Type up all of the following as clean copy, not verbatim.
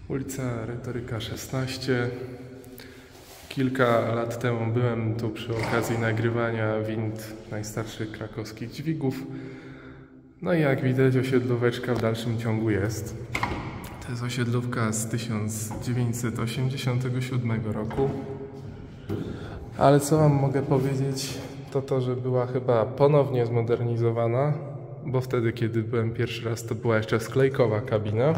Ulica Retoryka 16. Kilka lat temu byłem tu przy okazji nagrywania wind najstarszych krakowskich dźwigów. No i jak widać, osiedlóweczka w dalszym ciągu jest. To jest osiedlówka z 1987 roku. Ale co wam mogę powiedzieć, to to, że była chyba ponownie zmodernizowana, bo wtedy, kiedy byłem pierwszy raz, to była jeszcze sklejkowa kabina.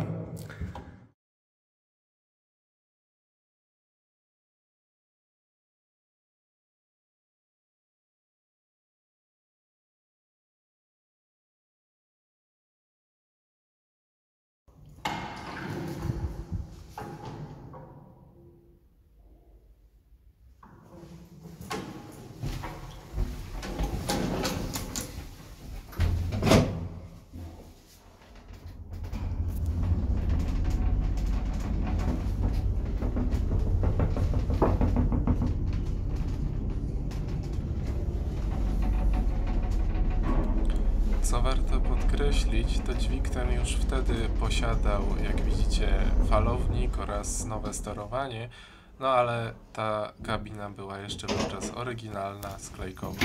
Co warto podkreślić, to dźwig ten już wtedy posiadał, jak widzicie, falownik oraz nowe sterowanie, no ale ta kabina była jeszcze wówczas oryginalna, sklejkowa.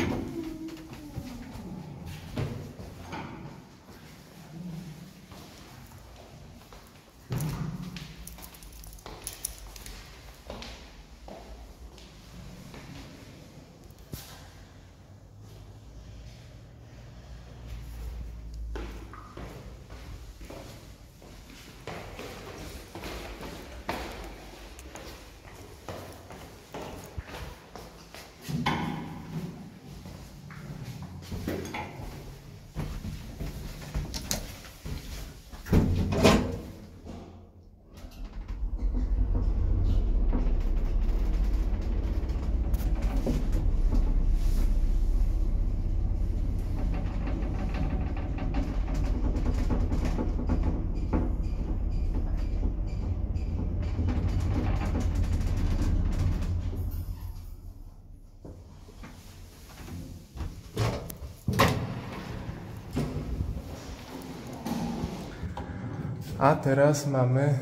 A teraz mamy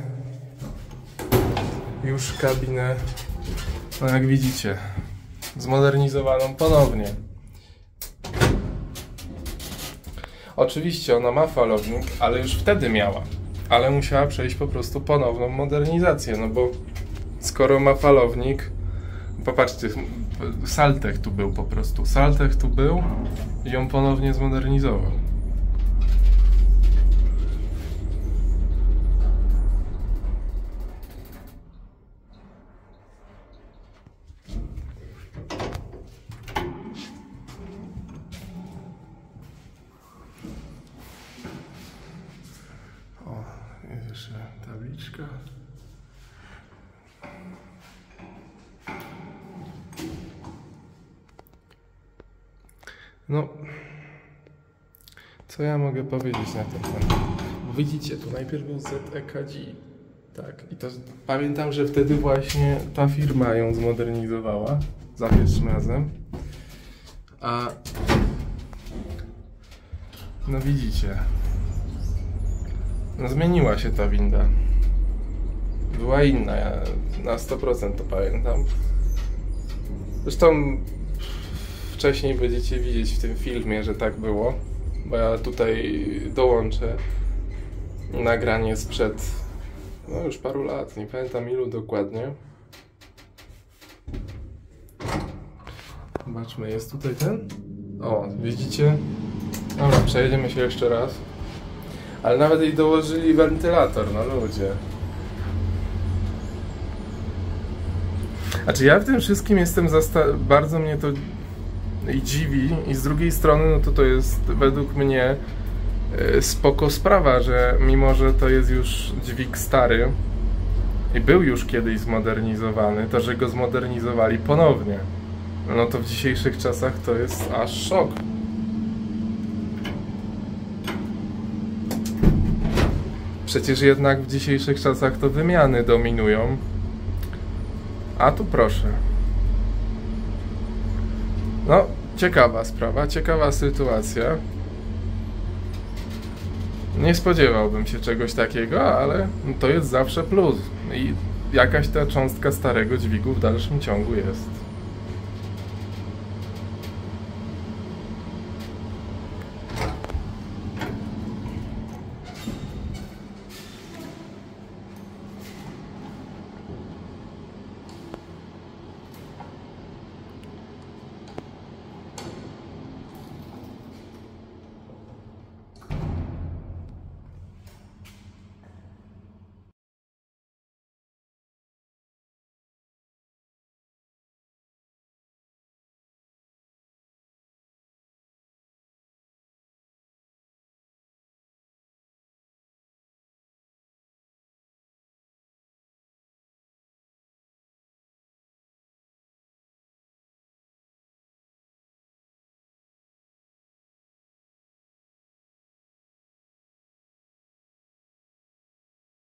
już kabinę, no jak widzicie, zmodernizowaną ponownie. Oczywiście ona ma falownik, ale już wtedy miała, ale musiała przejść po prostu ponowną modernizację, no bo skoro ma falownik, popatrzcie, Saltech tu był po prostu, Saltech tu był i ją ponownie zmodernizował. Jeszcze tabliczka. No, co ja mogę powiedzieć na ten temat? Bo widzicie, tu najpierw był ZEKG, tak, i to pamiętam, że wtedy właśnie ta firma ją zmodernizowała za pierwszym razem. A no widzicie, no zmieniła się ta winda. Była inna, ja na 100% to pamiętam. Zresztą wcześniej będziecie widzieć w tym filmie, że tak było, bo ja tutaj dołączę nagranie sprzed no już paru lat, nie pamiętam ilu dokładnie. Zobaczmy, jest tutaj ten? O, widzicie? Dobra, przejedziemy się jeszcze raz. Ale nawet jej dołożyli wentylator, no ludzie. Znaczy ja w tym wszystkim jestem bardzo mnie to i dziwi, i z drugiej strony no to jest według mnie spoko sprawa, że mimo, że to jest już dźwig stary i był już kiedyś zmodernizowany, to że go zmodernizowali ponownie, no to w dzisiejszych czasach to jest aż szok. Przecież jednak w dzisiejszych czasach to wymiany dominują. A tu proszę. No, ciekawa sprawa, ciekawa sytuacja. Nie spodziewałbym się czegoś takiego, ale to jest zawsze plus i jakaś ta cząstka starego dźwigu w dalszym ciągu jest.